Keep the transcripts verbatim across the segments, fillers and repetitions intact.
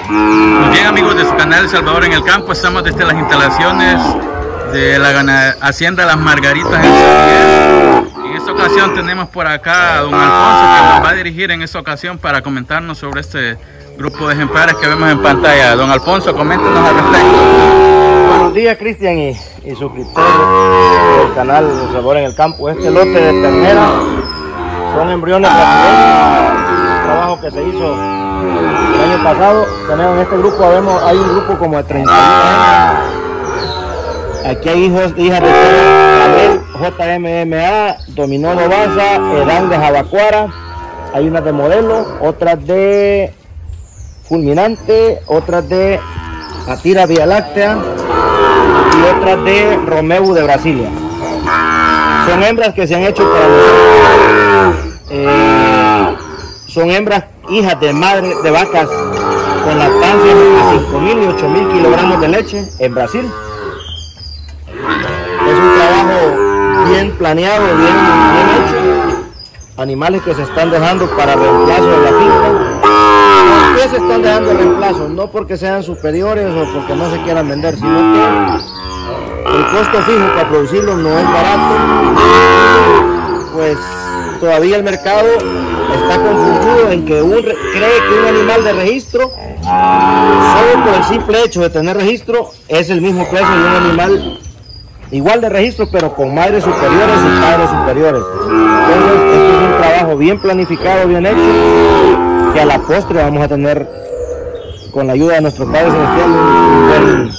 Muy bien, amigos de su canal El Salvador en el Campo, estamos desde las instalaciones de la Hacienda Las Margaritas en San Miguel. En esta ocasión tenemos por acá a don Alfonso, que nos va a dirigir en esta ocasión para comentarnos sobre este grupo de ejemplares que vemos en pantalla. Don Alfonso, coméntenos al respecto. Buenos días, Cristian y, y suscriptores del canal El Salvador en el Campo. Este lote de ternera son embriones brasileños, un trabajo que se hizo el año pasado. Tenemos en este grupo, vemos, hay un grupo como de treinta y uno años. Aquí hay hijos, hijas de Abel, J M M A, Dominó Novasa, Edán de Jabacuara. Hay unas de Modelo, otras de Fulminante, otras de Atira Vía Láctea y otras de Romeo de Brasilia. Son hembras que se han hecho para nosotros. Eh, son hembras hijas de madre de vacas con lactancia de cinco mil y ocho mil kilogramos de leche en Brasil. Es un trabajo bien planeado, bien, bien hecho. Animales que se están dejando para reemplazo de la finca. ¿Por qué se están dejando reemplazo? No porque sean superiores o porque no se quieran vender, sino que el costo fijo para producirlos no es barato. Pues todavía el mercado está confundido en que un, cree que un animal de registro, solo por el simple hecho de tener registro, es el mismo precio de un animal igual de registro, pero con madres superiores y padres superiores. Entonces, este es un trabajo bien planificado, bien hecho, que a la postre vamos a tener, con la ayuda de nuestro Padre Celestial, un buen,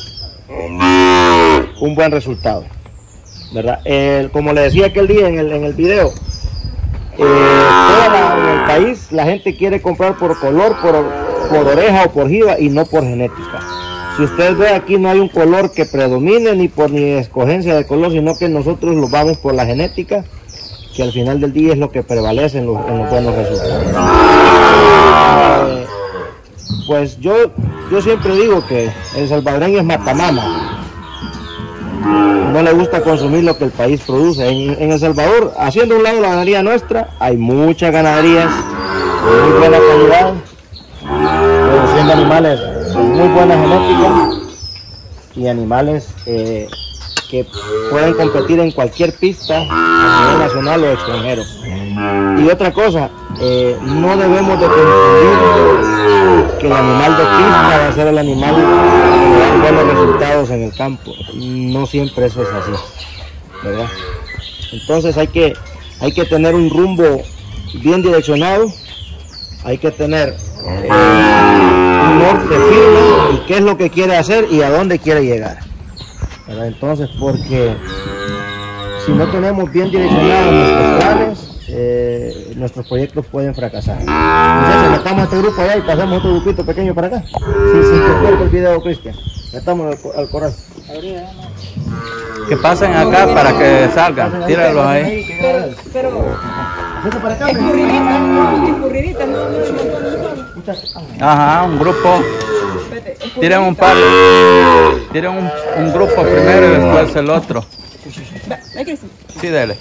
un buen resultado, ¿verdad? Eh, como le decía aquel día en el, en el video, eh, toda la, en el país la gente quiere comprar por color, por, por oreja o por jiba y no por genética. Si usted ve, aquí no hay un color que predomine ni por ni escogencia de color, sino que nosotros lo vamos por la genética, que al final del día es lo que prevalece en los, en los buenos resultados. Eh, pues yo, yo siempre digo que el salvadoreño es matamama. No le gusta consumir lo que el país produce. En, en El Salvador, haciendo un lado la ganadería nuestra, hay muchas ganaderías de muy buena calidad, produciendo animales con muy buena genética y animales eh, que pueden competir en cualquier pista a nivel nacional o extranjero. Y otra cosa, eh, no debemos de confundir que el animal de pista va a ser el animal que da buenos resultados en el campo. No siempre eso es así, ¿verdad? Entonces hay que, hay que tener un rumbo bien direccionado, hay que tener eh, un norte firme y qué es lo que quiere hacer y a dónde quiere llegar, ¿verdad? Entonces, porque si no tenemos bien direccionados nuestros planes, eh, nuestros proyectos pueden fracasar. Entonces, metamos a este grupo allá y pasamos otro grupito pequeño para acá. Sí, sí, que corta el video, Cristian. Metamos al, al corral. Que pasen acá para que salgan. Tíralos ahí. Pero, pero para acá, escurridita, escurridita, no, no, Ajá, un grupo. Tiren un par. Tiren un, un grupo primero y después el otro. Sí, dele.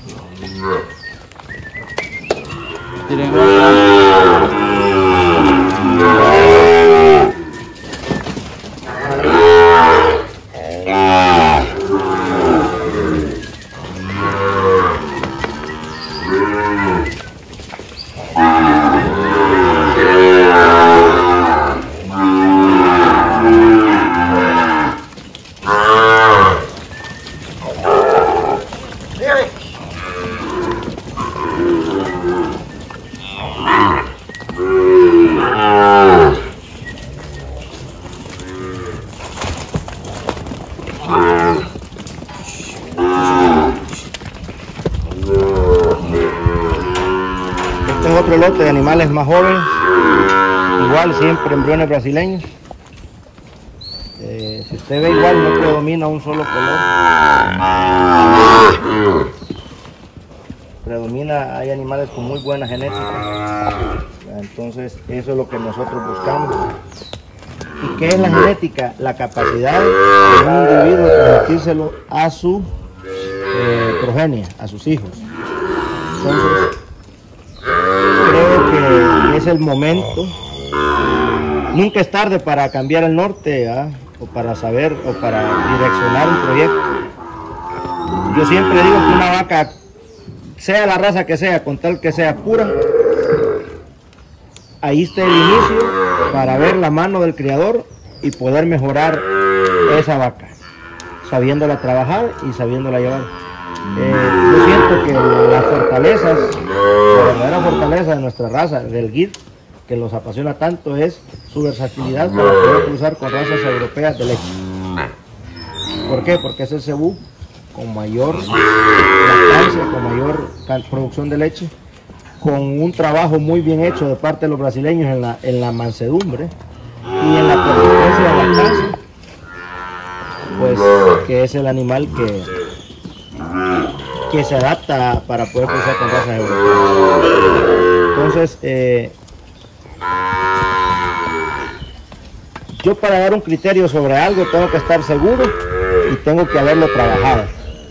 Tiren otro. Este es otro lote de animales más jóvenes, igual siempre embriones brasileños. Eh, si usted ve, igual no predomina un solo color, predomina, hay animales con muy buena genética. Entonces eso es lo que nosotros buscamos. ¿Y qué es la genética? La capacidad de un individuo de transmitírselo a su eh, progenie, a sus hijos. Entonces creo que es el momento nunca es tarde para cambiar el norte, ¿ah? O para saber, o para direccionar un proyecto. Yo siempre digo que una vaca, sea la raza que sea, con tal que sea pura, ahí está el inicio para ver la mano del criador y poder mejorar esa vaca, sabiéndola trabajar y sabiéndola llevar. Eh, yo siento que las fortalezas, la verdadera fortaleza de nuestra raza, del guid, que los apasiona tanto, es su versatilidad para poder cruzar con razas europeas de leche. ¿Por qué? Porque es el cebú con mayor lactancia, con mayor producción de leche, con un trabajo muy bien hecho de parte de los brasileños en la, en la mansedumbre y en la persistencia de la lactancia, pues que es el animal que, que se adapta para poder cruzar con razas europeas. Entonces, eh, yo para dar un criterio sobre algo tengo que estar seguro y tengo que haberlo trabajado.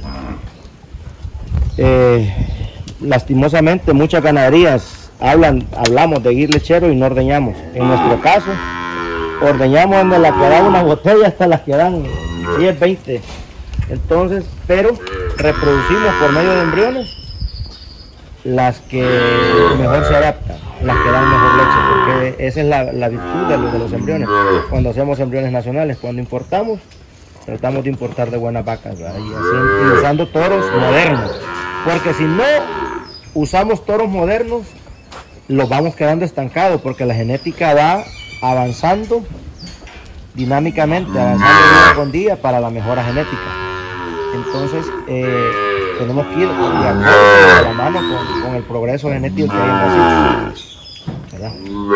Eh, lastimosamente muchas ganaderías hablan, hablamos de guir lechero y no ordeñamos. En nuestro caso, ordeñamos donde la que dan una botella hasta las que dan diez, veinte. Entonces, pero reproducimos por medio de embriones las que mejor se adaptan, las que dan mejor leche, porque esa es la, la virtud de los, de los embriones. Cuando hacemos embriones nacionales, cuando importamos, tratamos de importar de buenas vacas, ¿verdad? Y, así, y usando toros modernos, porque si no usamos toros modernos, los vamos quedando estancados, porque la genética va avanzando dinámicamente, avanzando día con día para la mejora genética. Entonces, eh, tenemos que ir de la mano con, con el progreso genético que hay en Brasil, ¿verdad?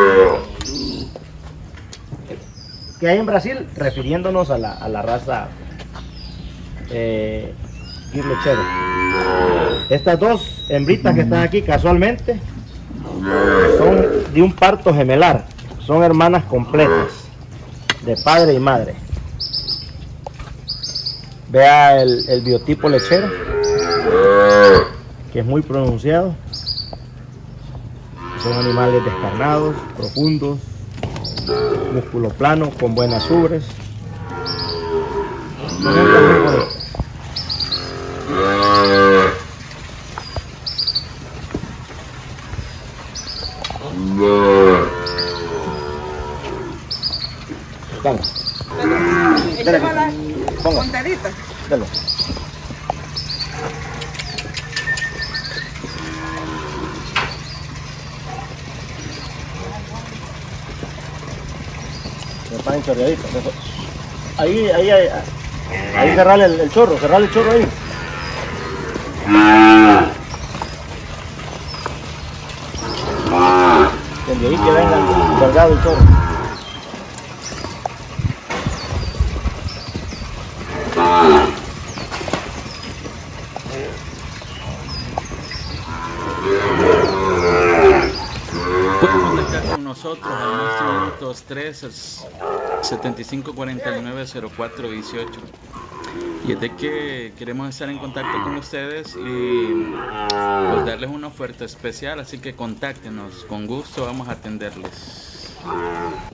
Que hay en Brasil, refiriéndonos a la, a la raza eh, guir lechero. Estas dos hembritas que están aquí casualmente son de un parto gemelar, son hermanas completas, de padre y madre. Vea el, el biotipo lechero, que es muy pronunciado. Son animales descarnados, profundos, músculo plano, con buenas ubres. Son hembras muy bonitas. Vamos. Échame la Ponga. contadita. Dale. Se ponen chorreaditas. Ahí, ahí, ahí, ahí cerrale el, el chorro, cerrale el chorro ahí. Desde ahí que venga cargado el chorro. Pueden contactar con nosotros al nuestro dos tres, setenta y cinco cuarenta y nueve, cero cuatro dieciocho. Y es de que queremos estar en contacto con ustedes y pues darles una oferta especial, así que contáctenos, con gusto vamos a atenderles.